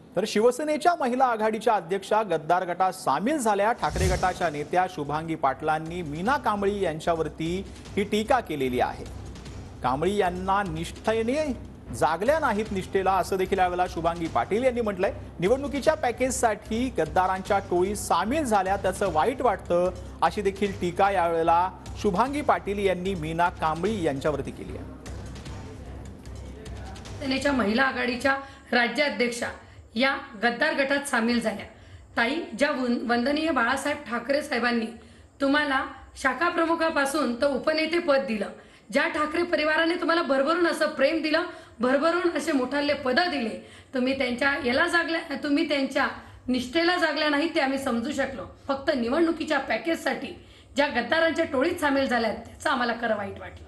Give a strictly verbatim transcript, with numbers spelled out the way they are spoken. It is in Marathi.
तर शिवसेनेच्या महिला आघाडीच्या अध्यक्षा गद्दार गटात सामील झाल्या ठाकरे गटाच्या नेत्या शुभांगी पाटलांनी मीना कांबळी यांच्यावरती ही टीका केलेली आहे। कांबळी यांना निष्ठेने जागल्या नाहीत निष्ठेला असं देखील यावेळेला शुभांगी पाटील यांनी म्हटलंय। निवडणुकीच्या पॅकेजसाठी गद्दारांच्या टोळी सामील झाल्या त्याचं वाईट वाटतं अशी देखील टीका यावेळेला शुभांगी पाटील यांनी मीना कांबळी यांच्यावरती केली आहे। सेनेच्या महिला आघाडीच्या राज्याध्यक्षा या गद्दार गटात सामील झाल्या। ताई, ज्या वंदनीय बाळासाहेब ठाकरे साहेबांनी तुम्हाला शाखा प्रमुखापासून तर उपनेते पद दिलं, ज्या ठाकरे परिवाराने तुम्हाला भरभरून असं प्रेम दिलं, भरभरून असे मोठाले पद दिले, तुम्ही त्यांच्या याला जागल्या तुम्ही त्यांच्या निष्ठेला जागल्या नाही ते आम्ही समजू शकलो। फक्त निवडणुकीच्या पॅकेजसाठी ज्या गद्दारांच्या टोळीत सामील झाल्या त्याचं आम्हाला खरं वाईट वाटलं।